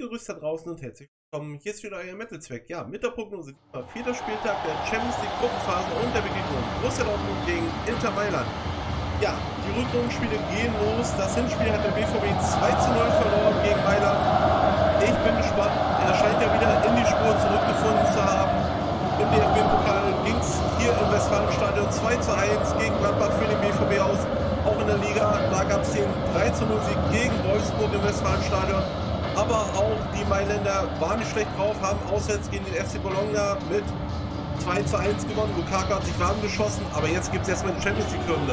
Grüße da draußen und herzlich willkommen. Hier ist wieder euer Metal-Zweck. Ja, mit der Prognose. 4. Spieltag der Champions League Gruppenphase und der Begegnung Borussia Dortmund gegen Inter Mailand. Ja, die Rückrundenspiele gehen los. Das Hinspiel hat der BVB 2:0 verloren gegen Mailand. Ich bin gespannt. Er scheint ja wieder in die Spur zurückgefunden zu haben. Im DFB-Pokal ging es hier im Westfalenstadion 2:1 gegen Gladbach für den BVB aus. Auch in der Liga, da gab es den 3:0-Sieg gegen Wolfsburg im Westfalenstadion. Aber auch die Mailänder waren nicht schlecht drauf, haben auswärts gegen den FC Bologna mit 2:1 gewonnen. Lukaku hat sich warm geschossen, aber jetzt gibt es erstmal die Champions League-Runde.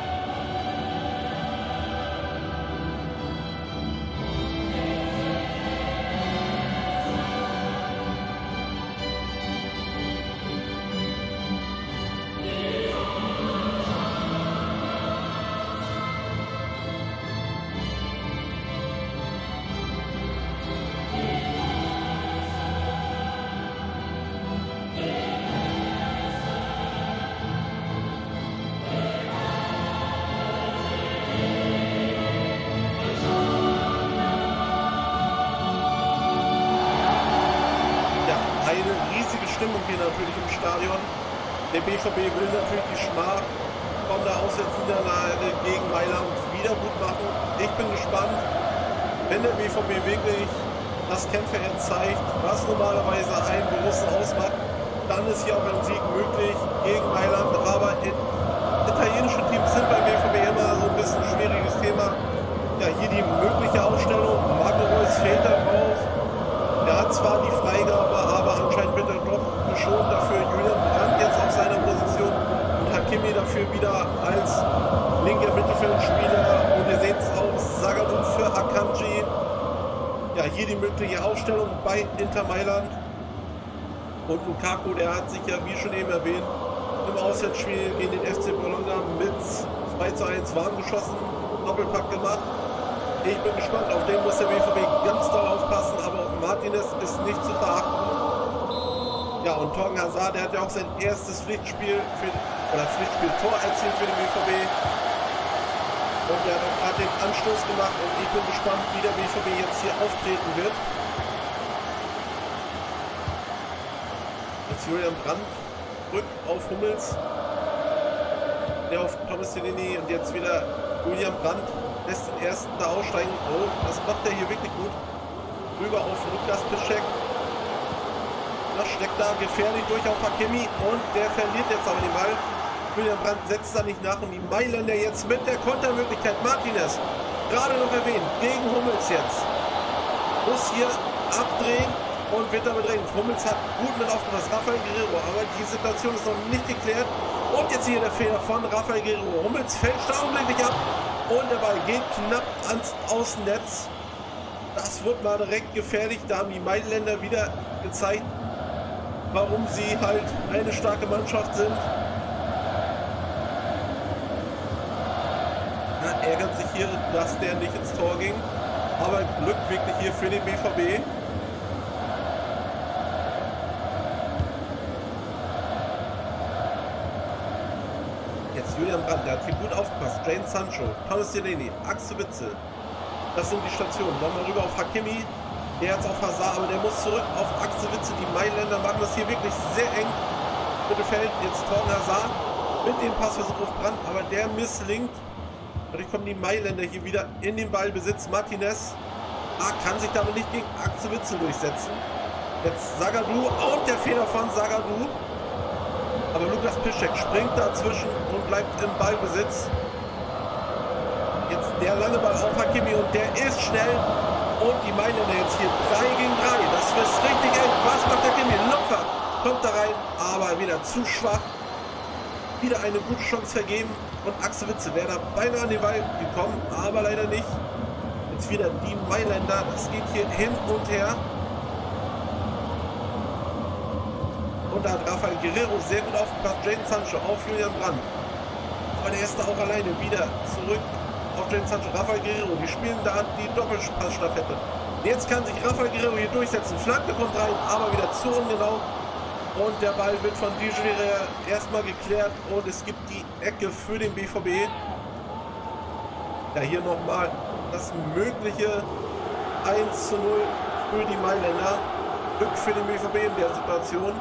Eine riesige Stimmung hier natürlich im Stadion. Der BVB will natürlich die Schmach von der Auswärtsniederlage gegen Mailand wieder gut machen. Ich bin gespannt, wenn der BVB wirklich das Kämpferherz zeigt, was normalerweise einen Borussen ausmacht, dann ist hier auch ein Sieg möglich gegen Mailand. Aber italienische Teams sind beim BVB immer so ein bisschen ein schwieriges Thema. Ja, hier die mögliche Aufstellung. Marco Reus fehlt darauf. Er hat zwar die Freigabe, aber anscheinend wird er doch geschont dafür. Julian Brandt jetzt auf seiner Position und Hakimi dafür wieder als linker Mittelfeldspieler. Und ihr seht es auch, Zagadou für Akanji. Ja, hier die mögliche Aufstellung bei Inter Mailand. Und Lukaku, der hat sich ja, wie schon eben erwähnt, im Auswärtsspiel gegen den FC Bologna mit 2:1 warm geschossen, Doppelpack gemacht. Ich bin gespannt, auf den muss der BVB ganz doll aufpassen, aber auch Martinez ist nicht zu verachten. Ja, und Thorgan Hazard, der hat ja auch sein erstes Pflichtspiel Pflichtspiel-Tor erzielt für den BVB. Und der hat auch gerade den Anstoß gemacht und ich bin gespannt, wie der BVB jetzt hier auftreten wird. Jetzt Julian Brandt rückt auf Hummels. Der auf Thomas Delaney und jetzt wieder Julian Brandt. Lässt den ersten da aussteigen. Oh, das macht er hier wirklich gut. Rüber auf Lukas Piszczek. Das steckt da gefährlich durch auf Hakimi und der verliert jetzt aber den Ball. Julian Brandt setzt da nicht nach und die Mailänder jetzt mit der Kontermöglichkeit. Martinez, gerade noch erwähnt, gegen Hummels jetzt. Muss hier abdrehen und wird da bedrängt. Hummels hat gut mit aufgepasst. Rafael Guerreiro, aber die Situation ist noch nicht geklärt. Und jetzt hier der Fehler von Rafael Guerreiro. Hummels fällt augenblicklich ab. Und der Ball geht knapp ans Außennetz. Das wird mal direkt gefährlich. Da haben die Mailänder wieder gezeigt, warum sie halt eine starke Mannschaft sind. Ja, ärgert sich hier, dass der nicht ins Tor ging. Aber Glück wirklich hier für den BVB. Jetzt Julian Brandt, der hat hier gut aufgepasst. Jadon Sancho, Thomas Delaney, Axel Witsel. Das sind die Stationen. Dann mal rüber auf Hakimi. Der jetzt auf Hazard, aber der muss zurück auf Axel Witsel. Die Mailänder machen das hier wirklich sehr eng. Mittelfeld, jetzt Thorgan Hazard mit dem Passversuch auf Brandt, aber der misslingt. Dadurch kommen die Mailänder hier wieder in den Ballbesitz. Martinez kann sich damit nicht gegen Axel Witsel durchsetzen. Jetzt Zagadou und der Fehler von Zagadou. Aber Lukas Piszczek springt dazwischen und bleibt im Ballbesitz. Jetzt der lange Ball auf Hakimi und der ist schnell. Und die Mailänder jetzt hier 3 gegen 3. Das ist richtig eng. Was macht Hakimi? Lupfer kommt da rein, aber wieder zu schwach. Wieder eine gute Chance vergeben. Und Axel Witsel wäre da beinahe an den Ball gekommen, aber leider nicht. Jetzt wieder die Mailänder. Das geht hier hin und her. Und da hat Rafael Guerreiro sehr gut aufgepasst. Jadon Sancho auf Julian Brandt. Aber der ist da auch alleine wieder zurück auf Jadon Sancho. Rafael Guerreiro, die spielen da die Doppelpassstaffette. Jetzt kann sich Rafael Guerreiro hier durchsetzen. Flanke kommt rein, aber wieder zu ungenau. Und der Ball wird von Dijere erstmal geklärt. Und es gibt die Ecke für den BVB. Ja, hier nochmal das mögliche 1:0 für die Mailänder. Glück für den BVB in der Situation.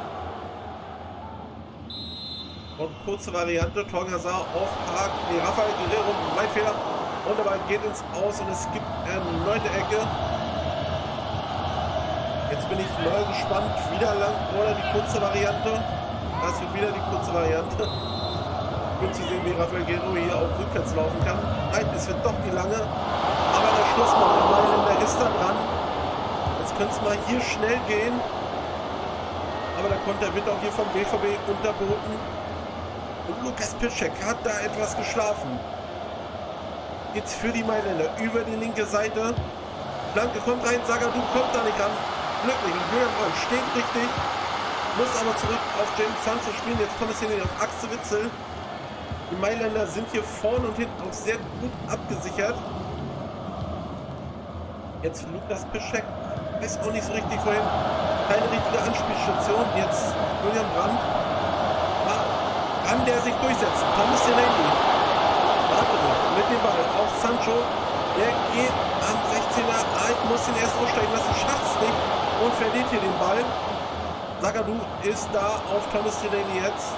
Und kurze Variante, Thorgan Hazard auf Rafael Guerreiro, mein Fehler. Und der Ball geht ins Aus und es gibt erneute Ecke. Jetzt bin ich neu gespannt, wieder lang oder die kurze Variante. Das wird wieder die kurze Variante. Gut zu sehen, wie Rafael Guerreiro hier auch rückwärts laufen kann. Nein, es wird doch die lange. Aber der Schlussmann, der Mailänder ist da dran. Jetzt könnte es mal hier schnell gehen. Aber der Konter wird auch hier vom BVB unterboten. Und Lukas Piszczek hat da etwas geschlafen. Jetzt für die Mailänder über die linke Seite. Flanke kommt rein, Zagadou kommt da nicht ran. Glücklich und Julian Brandt steht richtig. Muss aber zurück auf James Sancho spielen. Jetzt kommt es hier auf Axel Witsel. Die Mailänder sind hier vorne und hinten auch sehr gut abgesichert. Jetzt Lukas Piszczek. Weiß auch nicht so richtig vorhin. Keine richtige Anspielstation. Jetzt Julian Brandt. Kann der sich durchsetzen? Thomas Delaney. Mit dem Ball auf Sancho. Der geht am 16er alt, muss ihn erst aussteigen lassen, schafft es nicht und verliert hier den Ball. Zagadou ist da auf Thomas Delaney jetzt.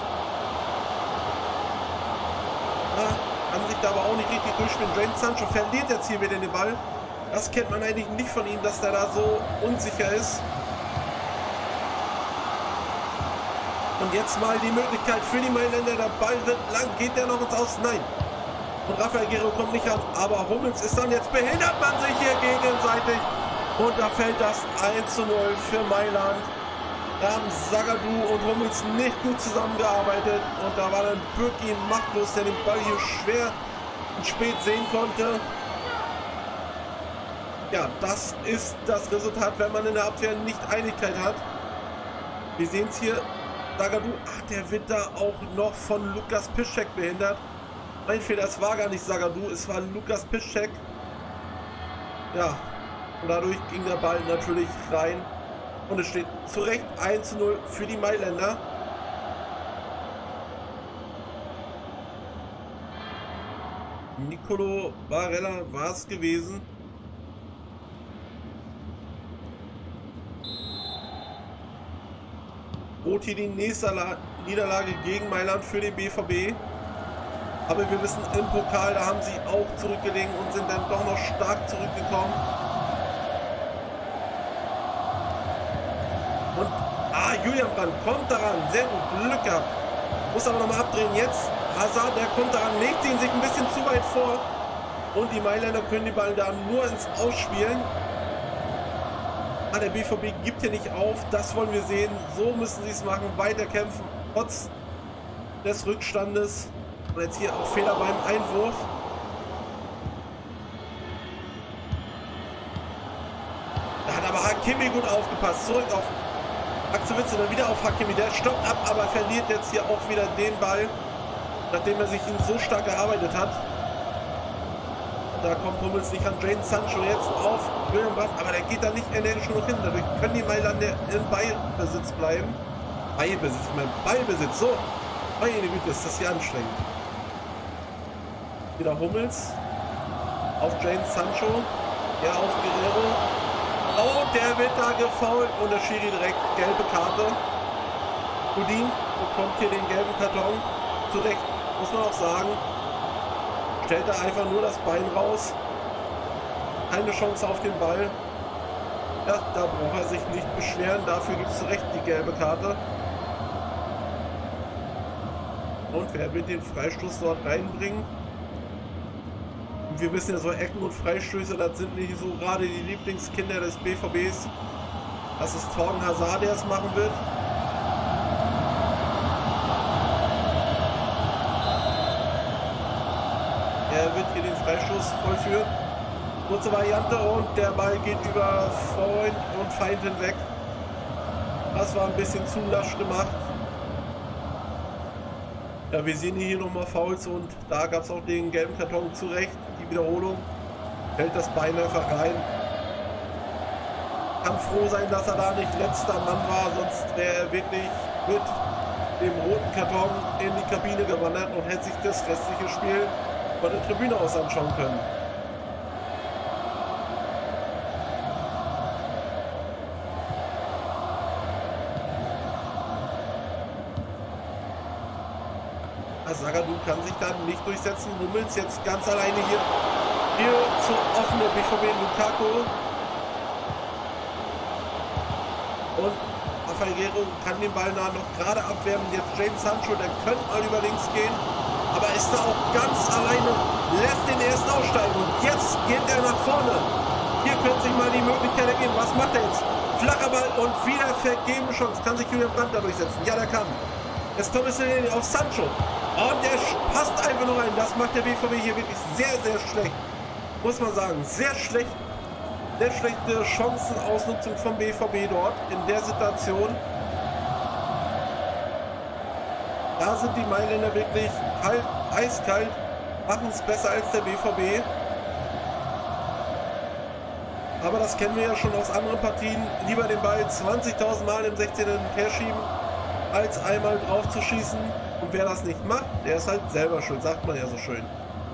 Kann sich da aber auch nicht richtig durchspielen. Jadon Sancho verliert jetzt hier wieder den Ball. Das kennt man eigentlich nicht von ihm, dass der da so unsicher ist. Und jetzt mal die Möglichkeit für die Mailänder. Der Ball wird lang. Geht der noch ins Aus? Nein. Und Rafael Guerreiro kommt nicht ran. Aber Hummels ist dann jetzt behindert man sich hier gegenseitig. Und da fällt das 1:0 für Mailand. Da haben Zagadou und Hummels nicht gut zusammengearbeitet. Und da war dann Bürki machtlos, der den Ball hier schwer und spät sehen konnte. Ja, das ist das Resultat, wenn man in der Abwehr nicht Einigkeit hat. Wir sehen es hier. Zagadou, der wird da auch noch von Lukas Piszczek behindert. Mein Fehler, es war gar nicht Zagadou, es war Lukas Piszczek. Ja, und dadurch ging der Ball natürlich rein. Und es steht zu Recht 1:0 für die Mailänder. Nicolo Barella war es gewesen. Droht hier die nächste Niederlage gegen Mailand für den BVB. Aber wir wissen, im Pokal, da haben sie auch zurückgelegen und sind dann doch noch stark zurückgekommen. Und, Julian Brandt kommt daran. Sehr gut, Glück gehabt. Muss aber nochmal abdrehen. Jetzt Hazard, der kommt daran, legt ihn sich ein bisschen zu weit vor. Und die Mailänder können die Ball da nur ins Ausspielen. Der BVB gibt hier nicht auf. Das wollen wir sehen. So müssen sie es machen. Weiterkämpfen, trotz des Rückstandes. Und jetzt hier auch Fehler beim Einwurf. Da hat aber Hakimi gut aufgepasst. Zurück auf Axel Witsel, dann wieder auf Hakimi. Der stoppt ab, aber verliert jetzt hier auch wieder den Ball, nachdem er sich ihn so stark erarbeitet hat. Da kommt Hummels nicht an. Jadon Sancho jetzt auf Julian Brandt, aber der geht da nicht energisch genug hin. Dadurch können die Mailänder in Ballbesitz bleiben. Ballbesitz, so. Meine Güte, ist das hier anstrengend. Wieder Hummels auf Jadon Sancho. Ja, auf Guerreiro. Oh, der wird da gefoult und der Schiri direkt gelbe Karte. Godin bekommt hier den gelben Karton. Zu Recht, muss man auch sagen. Stellt er einfach nur das Bein raus. Keine Chance auf den Ball. Ja, da braucht er sich nicht beschweren. Dafür gibt es zu Recht die gelbe Karte. Und wer wird den Freistoß dort reinbringen? Und wir wissen ja, so Ecken und Freistöße, das sind nicht so gerade die Lieblingskinder des BVBs. Das ist Thorgan Hazard, der es machen wird. Er wird hier den Freistoß vollführen. Kurze Variante und der Ball geht über Freund und Feind hinweg. Das war ein bisschen zu lasch gemacht. Ja, wir sehen hier nochmal Fouls und da gab es auch den gelben Karton zurecht. Die Wiederholung hält das Bein einfach rein. Kann froh sein, dass er da nicht letzter Mann war, sonst wäre er wirklich mit dem roten Karton in die Kabine gewandert und hätte sich das restliche Spiel von der Tribüne aus anschauen können. Zagadou kann sich dann nicht durchsetzen. Hummels jetzt ganz alleine hier. Hier zu offene BVB Lukaku. Und Rafael Guerreiro kann den Ball nah noch gerade abwehren. Jetzt Jadon Sancho, der könnte mal über links gehen. Aber ist da auch ganz alleine. Lässt den erst aussteigen. Und jetzt geht er nach vorne. Hier könnte sich mal die Möglichkeit ergeben. Was macht er jetzt? Flacher Ball und wieder vergebene Chance. Kann sich Julian Brandt da durchsetzen? Ja, der kann. Jetzt Thomas Delaney auf Sancho. Und der passt einfach nur rein. Das macht der BVB hier wirklich sehr, sehr schlecht. Muss man sagen. Sehr schlecht. Sehr schlechte Chancenausnutzung vom BVB dort in der Situation. Da sind die Mailänder wirklich kalt, eiskalt, machen es besser als der BVB. Aber das kennen wir ja schon aus anderen Partien. Lieber den Ball 20.000 Mal im 16er her schieben, als einmal drauf zu schießen. Und wer das nicht macht, der ist halt selber schuld, sagt man ja so schön.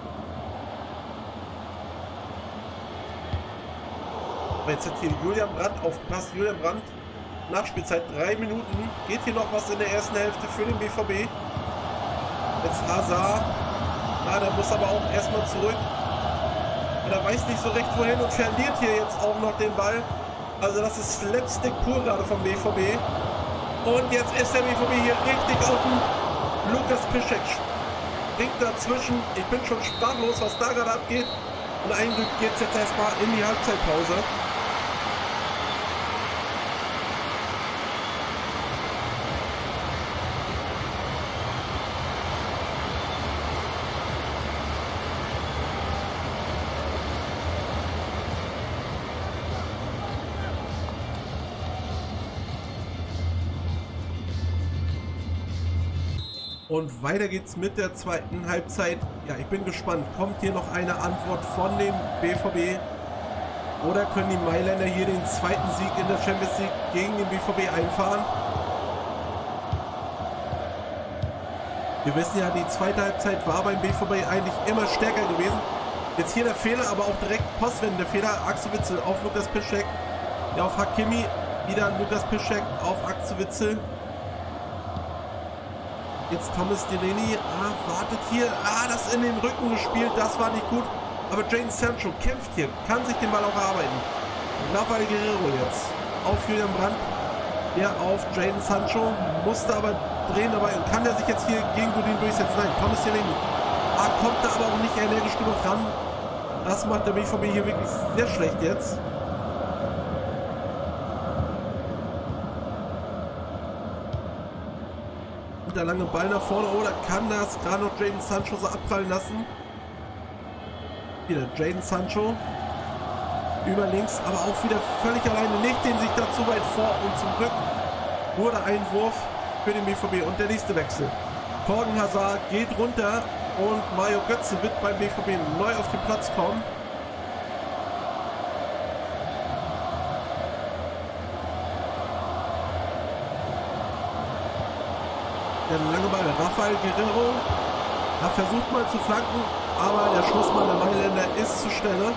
Aber jetzt hat hier Julian Brandt aufgepasst. Julian Brandt, Nachspielzeit 3 Minuten. Geht hier noch was in der ersten Hälfte für den BVB. Jetzt Hazard. Ja, der muss aber auch erstmal zurück. Er weiß nicht so recht wohin und verliert hier jetzt auch noch den Ball. Also das ist Slapstick pur gerade vom BVB. Und jetzt ist der BVB hier richtig offen. Lukas Piszczek springt dazwischen. Ich bin schon sprachlos, was da gerade abgeht. Und ein Glück geht es jetzt erstmal in die Halbzeitpause. Und weiter geht's mit der zweiten Halbzeit. Ja, ich bin gespannt. Kommt hier noch eine Antwort von dem BVB? Oder können die Mailänder hier den zweiten Sieg in der Champions League gegen den BVB einfahren? Wir wissen ja, die zweite Halbzeit war beim BVB eigentlich immer stärker gewesen. Jetzt hier der Fehler, aber auch direkt postwendend. Der Fehler, Axel Witsel auf Lukas Piszczek. Ja, auf Hakimi. Wieder Lukas Piszczek auf Axel Witsel. Jetzt Thomas Delaney, wartet hier, das in den Rücken gespielt, das war nicht gut. Aber Jadon Sancho kämpft hier, kann sich den Ball auch erarbeiten. Rafael Guerreiro jetzt auf Julian Brandt, der auf Jadon Sancho, musste aber drehen dabei und kann der sich jetzt hier gegen Godin durchsetzen. Nein, Thomas Delaney, kommt da aber auch nicht energisch genug ran. Das macht der BVB hier wirklich sehr schlecht jetzt. Der lange Ball nach vorne, oder kann das gerade noch Jadon Sancho so abprallen lassen? Wieder Jadon Sancho über links, aber auch wieder völlig alleine, legt den sich da zu weit vor und zum Glück nur der Einwurf für den BVB und der nächste Wechsel. Torgen Hazard geht runter und Mario Götze wird beim BVB neu auf den Platz kommen. Der lange Ball, Rafael Guerreiro, da versucht mal zu flanken, aber der Schussmann der Mailänder ist zu Stelle.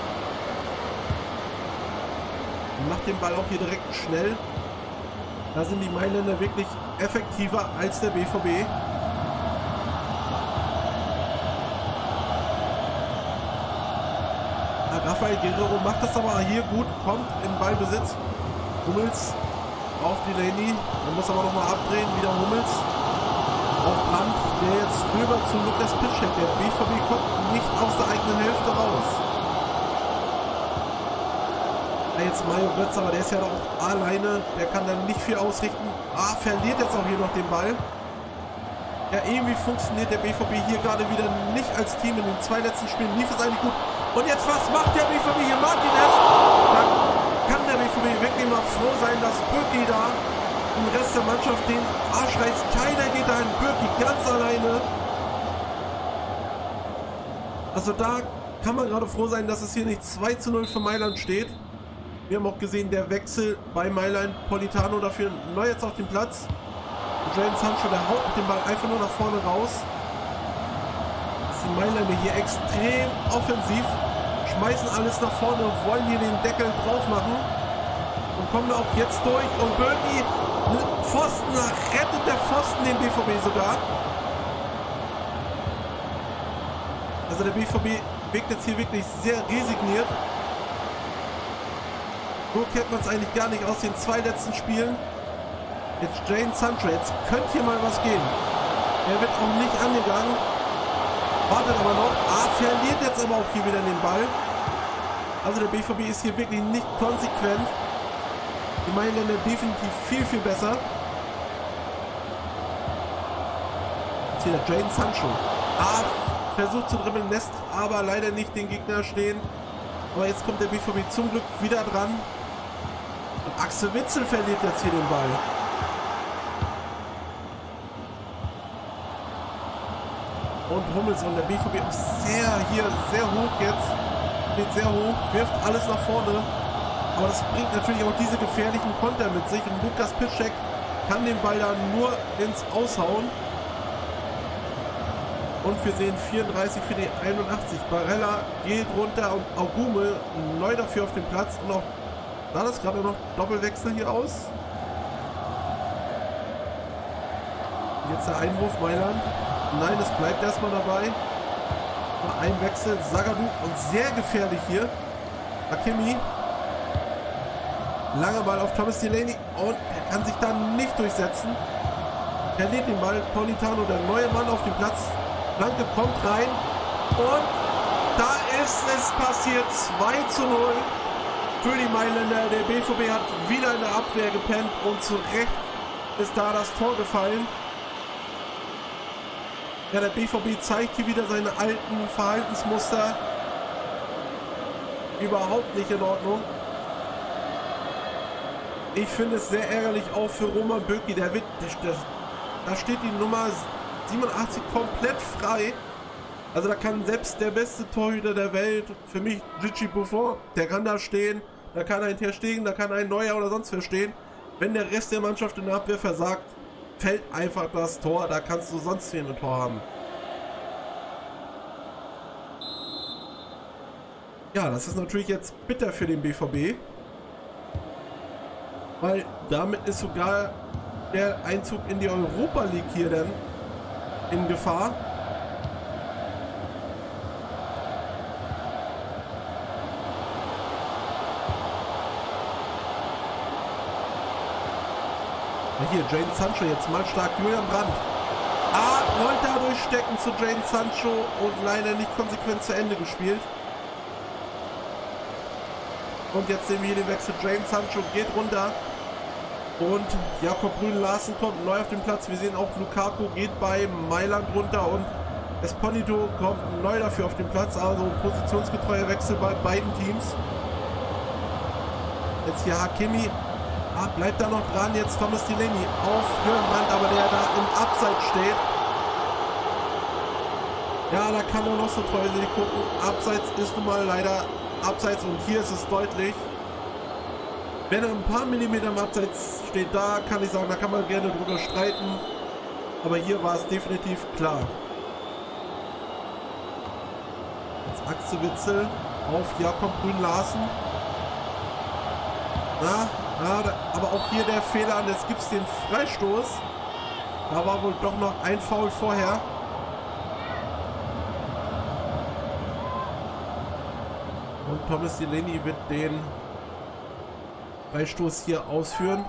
Macht den Ball auch hier direkt schnell. Da sind die Mailänder wirklich effektiver als der BVB. Rafael Guerreiro macht das aber hier gut, kommt in Ballbesitz. Hummels auf Delaney, man muss aber nochmal abdrehen, wieder Hummels. Auf Brandt, der jetzt rüber zu Lukas Piszczek. Der BVB kommt nicht aus der eigenen Hälfte raus. Ja, jetzt Mario Götze, aber der ist ja auch alleine. Der kann dann nicht viel ausrichten. Verliert jetzt auch hier noch den Ball. Ja, irgendwie funktioniert der BVB hier gerade wieder nicht als Team. In den zwei letzten Spielen lief es eigentlich gut. Und jetzt, was macht der BVB hier? Martinez! Da kann der BVB wirklich mal froh sein, dass Bürki da im Rest der Mannschaft den Arsch reißt. Keiner geht da in Bürki ganz alleine. Also da kann man gerade froh sein, dass es hier nicht 2:0 für Mailand steht. Wir haben auch gesehen, der Wechsel bei Mailand, Politano dafür neu jetzt auf dem Platz. Und Jadon Sancho, der haut den Ball einfach nur nach vorne raus. Das sind Mailänder hier extrem offensiv, schmeißen alles nach vorne, wollen hier den Deckel drauf machen und kommen auch jetzt durch. Und Bürki, Pfosten, rettet der Pfosten den BVB sogar. Also der BVB wirkt jetzt hier wirklich sehr resigniert. So kennt man es eigentlich gar nicht aus den 2 letzten Spielen. Jetzt Jadon Sancho. Jetzt könnte hier mal was gehen. Er wird auch nicht angegangen. Wartet aber noch. Verliert jetzt aber auch hier wieder den Ball. Also der BVB ist hier wirklich nicht konsequent. Die Mailänder definitiv viel, viel besser. Jetzt hier der Jadon Sancho. Versucht zu dribbeln, lässt aber leider nicht den Gegner stehen. Aber jetzt kommt der BVB zum Glück wieder dran. Und Axel Witsel verliert jetzt hier den Ball. Und Hummels und der BVB auch sehr hoch jetzt. Steht sehr hoch, wirft alles nach vorne. Aber das bringt natürlich auch diese gefährlichen Konter mit sich. Und Lukas Piszczek kann den Ball dann nur ins Aushauen. Und wir sehen 34 für die 81. Barella geht runter und Augume neu dafür auf dem Platz. Und auch sah das gerade noch Doppelwechsel hier aus. Jetzt der Einwurf Mailand. Nein, es bleibt erstmal dabei. Nur ein Wechsel. Zagadou und sehr gefährlich hier. Hakimi. Langer Ball auf Thomas Delaney. Und er kann sich da nicht durchsetzen. Er lädt den Ball. Politano, der neue Mann auf dem Platz. Flanke kommt rein und da ist es passiert, 2:0 für die Mailänder. Der BVB hat wieder in der Abwehr gepennt und zu Recht ist da das Tor gefallen. Ja, der BVB zeigt hier wieder seine alten Verhaltensmuster. Überhaupt nicht in Ordnung. Ich finde es sehr ärgerlich auch für Roman Bürki. Da steht die Nummer 87 komplett frei. Also da kann selbst der beste Torhüter der Welt, für mich Gigi Buffon, der kann da stehen, da kann ein Ter Stegen, da kann ein Neuer oder sonst wer stehen. Wenn der Rest der Mannschaft in der Abwehr versagt, fällt einfach das Tor, da kannst du sonst hier ein Tor haben. Ja, das ist natürlich jetzt bitter für den BVB, weil damit ist sogar der Einzug in die Europa League hier dann in Gefahr. Hier, Jadon Sancho jetzt mal stark. Julian Brandt. Wollte da durchstecken zu Jadon Sancho und leider nicht konsequent zu Ende gespielt. Und jetzt sehen wir hier den Wechsel. Jadon Sancho geht runter. Und Jakob Brünn-Larsen kommt neu auf den Platz. Wir sehen auch Lukaku geht bei Mailand runter und Esposito kommt neu dafür auf den Platz. Also positionsgetreuer Wechsel bei beiden Teams. Jetzt hier Hakimi. Bleibt da noch dran. Jetzt Thomas Delaney auf Julian Brandt, aber der da im Abseits steht. Ja, da kann er noch so treu gucken. Abseits ist nun mal leider Abseits und hier ist es deutlich. Wenn er ein paar Millimeter im Abseits steht, da kann ich sagen, da kann man gerne drüber streiten. Aber hier war es definitiv klar. Jetzt Axel Witsel auf Jakob Brünn-Larsen. Aber auch hier der Fehler an, jetzt gibt es den Freistoß. Da war wohl doch noch ein Foul vorher. Und Thomas Delaney wird den Freistoß hier ausführen.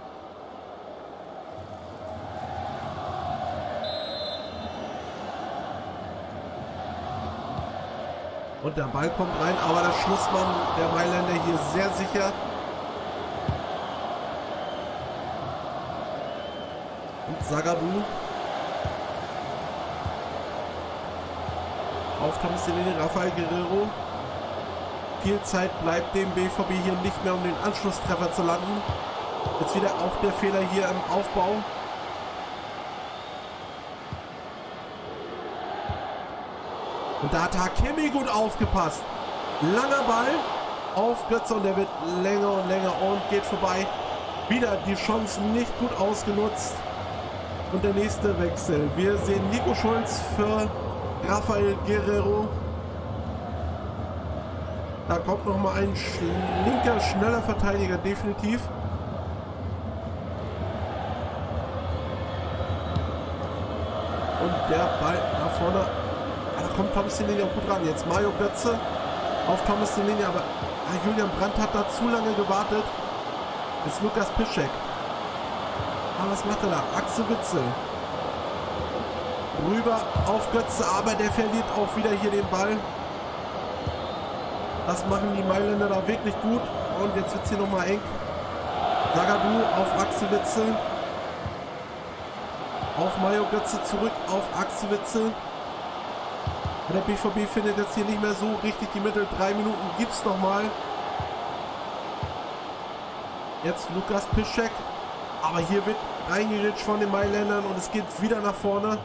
Und der Ball kommt rein, aber der Schlussmann der Mailänder hier sehr sicher. Und Zagadou auf Thomas Delaney, Rafael Guerreiro. Viel Zeit bleibt dem BVB hier nicht mehr, um den Anschlusstreffer zu landen. Jetzt wieder auch der Fehler hier im Aufbau. Und da hat Hakimi gut aufgepasst. Langer Ball auf Götze und der wird länger und länger und geht vorbei. Wieder die Chancen nicht gut ausgenutzt. Und der nächste Wechsel. Wir sehen Nico Schulz für Rafael Guerreiro. Da kommt noch mal ein linker, schneller Verteidiger, definitiv. Und der Ball nach vorne. kommt Thomas Delaney auch gut ran. Jetzt Mario Götze auf Thomas Delaney, aber Julian Brandt hat da zu lange gewartet. Jetzt Lukas Piszczek. Aber was macht er da? Axel Witsel. Rüber auf Götze, aber der verliert auch wieder hier den Ball. Das machen die Mailänder da wirklich gut. Und jetzt wird es hier nochmal eng. Zagadou auf Axel Witsel. Auf Mario Götze zurück auf Axel Witsel. Der BVB findet jetzt hier nicht mehr so richtig die Mittel. 3 Minuten gibt es nochmal. Jetzt Lukas Piszczek. Aber hier wird reingeritscht von den Mailändern und es geht wieder nach vorne.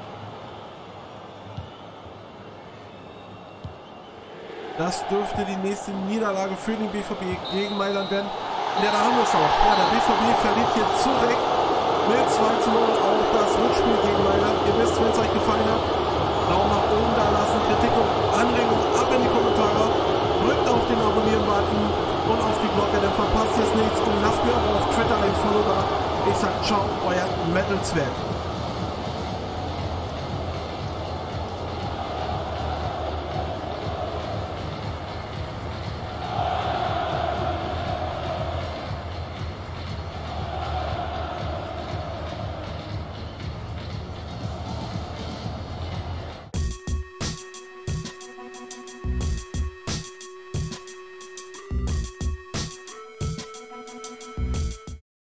Das dürfte die nächste Niederlage für den BVB gegen Mailand werden. Ja, da haben wir es auch. Ja, der BVB verliert hier zurecht mit 2:0 auch das Rückspiel gegen Mailand. Ihr wisst, wenn es euch gefallen hat, Daumen nach oben da lassen, Kritik und Anregungen ab in die Kommentare. Drückt auf den Abonnieren-Button und auf die Glocke, dann verpasst ihr es nichts. Und lasst mir auch auf Twitter ein Follow da. Ich sag ciao, euer Metal Zwerg.